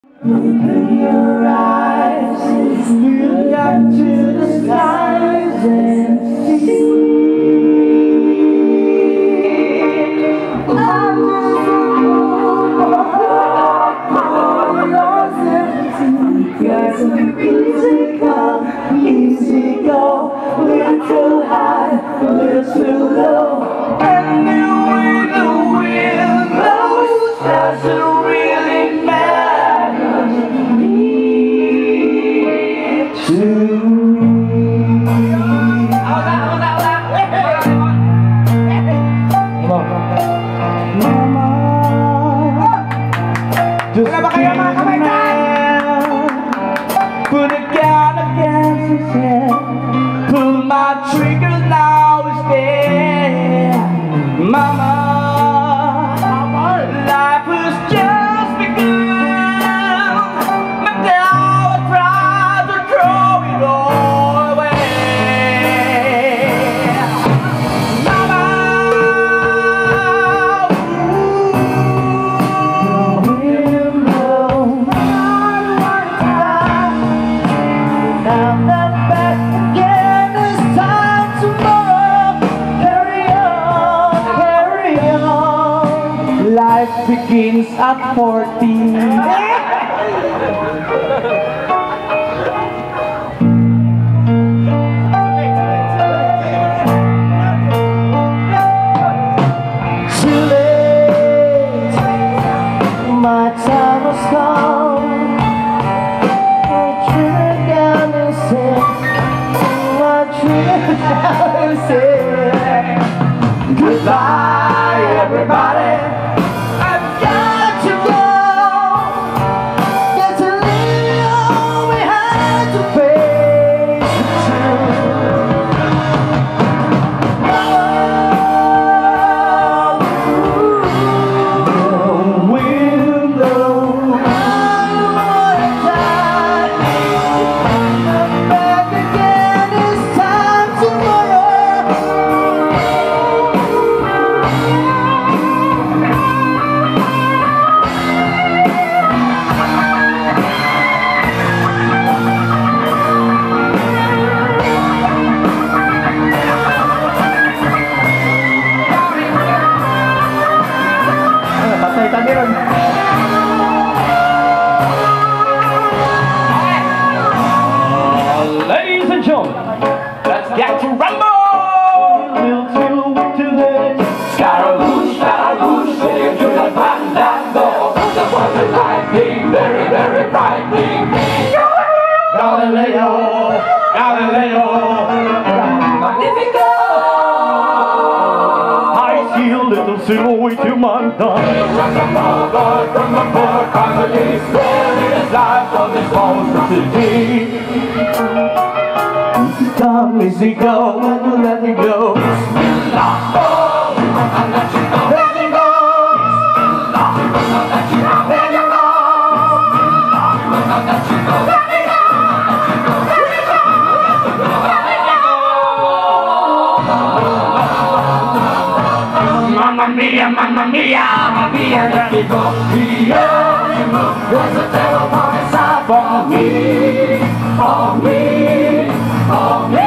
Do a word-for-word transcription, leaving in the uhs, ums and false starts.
Open your eyes, look up to the skies and see. I'm just a fool, lost empty. Got some easy come, easy go, little too high, little too low. And the way the wind blows doesn't really matter to me. Mama, just give me a man, put a gun against his head, pull my trigger, now it's dead. Mama, life was just begun, but now I try to throw it all away. Mama, ooh, the wind blows, I'm one time, I'm not back again this time tomorrow. Carry on, carry on, life begins at fourteen. Too late, my time has come. I trigger down and say, my trigger down and say, goodbye, everybody. I've got to go. Got to leave all behind to face the truth. Oh, wind blows, I wanna die. I'm back again this time tomorrow. Patay tadi ron. Ladies and gentlemen, let's get to rumble! Little too weak to let Scaramouche, Scaramouche, sitting to the fandango. The was a lightning, very, very frightening me. Galileo, Galileo, Magnifico! I see a little silhouette in my gun. From the mother, from the poor comedy, spreading his life on this monster city. Easy come, easy go, when you let me go. Bismillah, oh, I'll let you go. Let me go. Bismillah, I'll let you go. Let me go. Bismillah, I'll let you go. Let me go. Let me go. Let me go. Mamma mia, mamma mia, mamma mia, let me go. Beelzebub, there's a devil on his side for me, for me, for me.